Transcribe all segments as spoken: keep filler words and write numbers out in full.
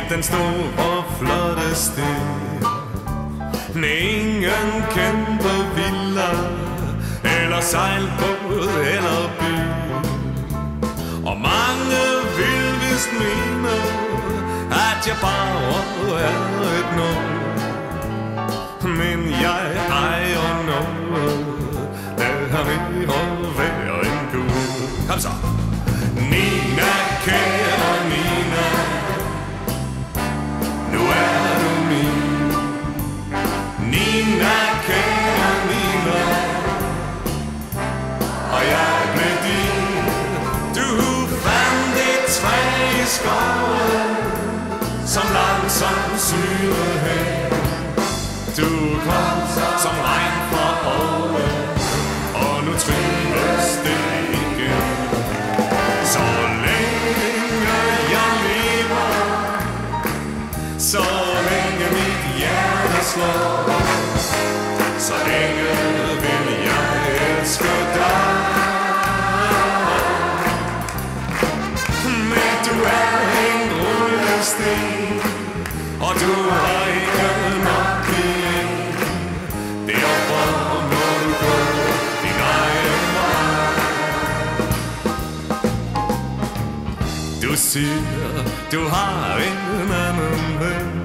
den store flotte sted. Ingen kæmpe villa eller sejlbåd eller by, og mange vil vist mene, at jeg bare er et noget. Men jeg ejer noget, der er ved at være en gud. Kom så! Nina, kære Nina, nu er du min. Nina, kære Nina, og jeg blev din. Du fandt et træ i skoven, som langsomt syrede hen. Du kom som regn fra oven, og nu trives det igen. Så længe jeg lever, så længe mit hjerte slår, så længe vil jeg elske dig. Men du er en rullesten, og du har ikke nok igen. Derfor må du gå din egen vej. Du siger, du har en anden ven.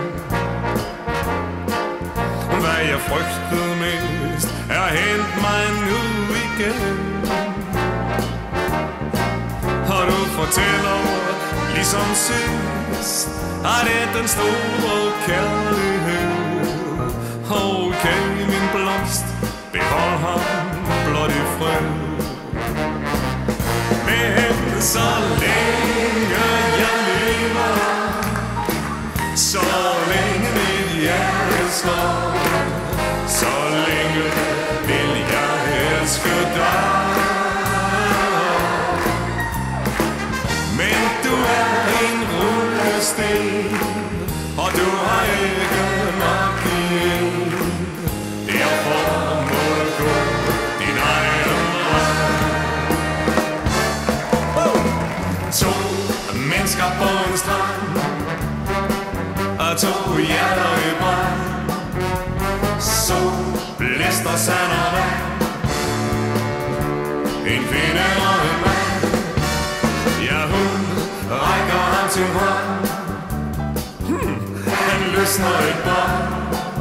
Hvad jeg frygtede mest er hent mig nu igen. Og du fortæller, ligesom sidst, at det er den store kærlighed. Okay, min blomst, behold ham blot i fred. Men så længe jeg lever, så længe mit hjerte slår, så længe vil jeg elske dig. Men du er en rullesten, og du har ikke nok igen. Derfor må du gå din egen vej. To mennesker på en strand, og to hjerter i brand. Sol, blæst og sand og vand, en kvinde og en mand. Ja, hun rækker ham sin hånd, hmm, han løsner et bånd.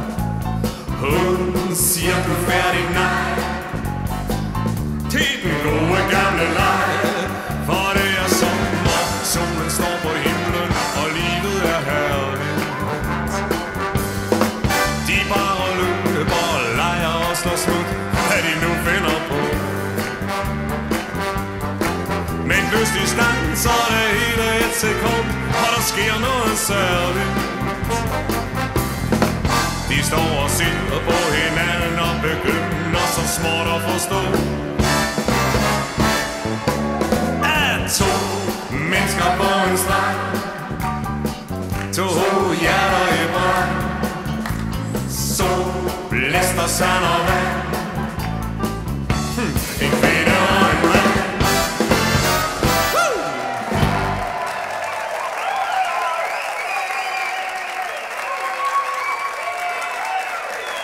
Hun siger du færdig nej til den gode gamle leg. For det er sommer, solen står på himlen, og livet er herligt. De bare løber og leger og slår smut, hvad de nu finder på. Men pludselig standser det hele et sekund, og der sker noget særligt. De står og ser på hinanden og begynder så småt at forstå, at to mennesker på en strand, to hjerter i brand. Sol, blæst og sand og vand,